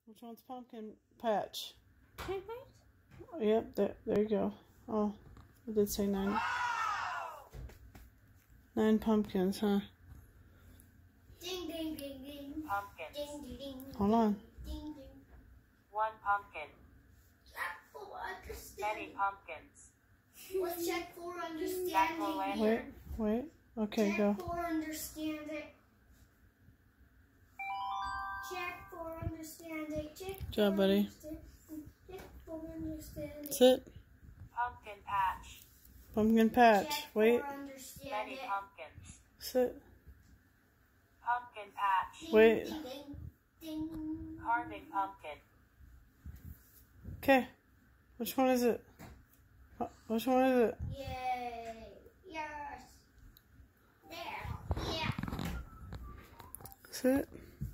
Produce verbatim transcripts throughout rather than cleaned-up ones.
Which one's pumpkin patch? Yep, there, there you go. Oh, I did say nine. Nine pumpkins, huh? Ding, ding, ding, ding. Pumpkins. Ding, ding, ding. Hold on. Ding, ding. One pumpkin. Check for understanding. Many pumpkins. Let's check for understanding. Jack-o'-lantern. Wait, wait. Okay, check go. for understanding. Check for understanding. Check Good job, for buddy. understanding. Check for understanding. Sit. Pumpkin patch. Pumpkin patch. Check Wait. for Many understanding. pumpkins. Sit. Pumpkin patch. Wait. Ding, ding, ding. Carving pumpkin. Okay. Which one is it? Uh, Which one is it? Yay. Yes. There. Yeah. Sit.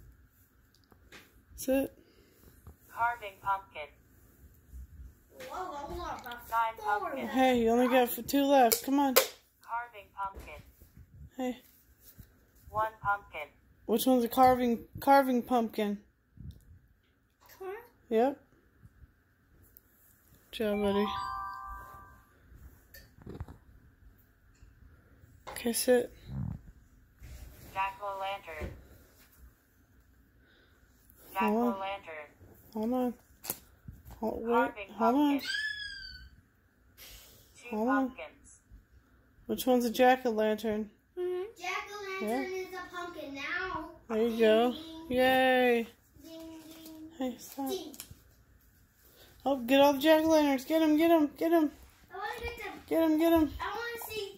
Sit. Carving pumpkin. Whoa, hold on. That's Nine four. pumpkins. Hey, you only got f- two left. Come on. Carving pumpkin. Hey. One pumpkin. Which one's a carving carving pumpkin? Huh? Yep. Good job, buddy. Okay, sit. Jack-o'-lantern. Hold on. Jack-o'-lantern. Hold on. Hold, wait. Carving Hold on. pumpkin. Two Hold on. pumpkins. Which one's a jack-o'-lantern? Jack-o'-lantern is a pumpkin now. There you go. Ding, Yay. ding, ding, Hey, stop. ding. Oh, get all the jack-o'-lanterns. Get them, get them, get them. I want to get them. Get them, get them. I want to see.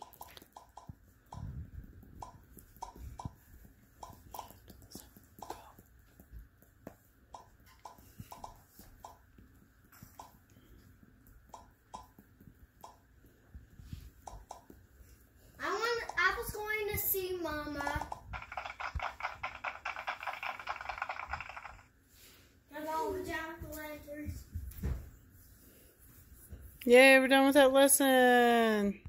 I want. I was going to see Mama. And all the jack-o'-lanterns. Yay, we're done with that lesson.